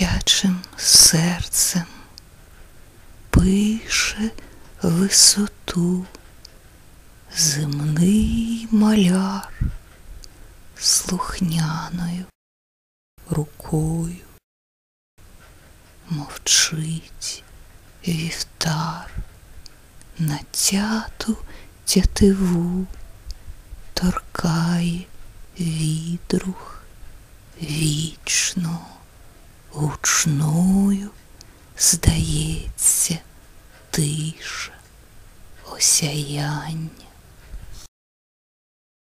дитячим серцем пише висоту земний маляр слухняною рукою. Мовчить вівтар, натяту тятиву торкає відрух вічно гучною, здається, тиша осяяння.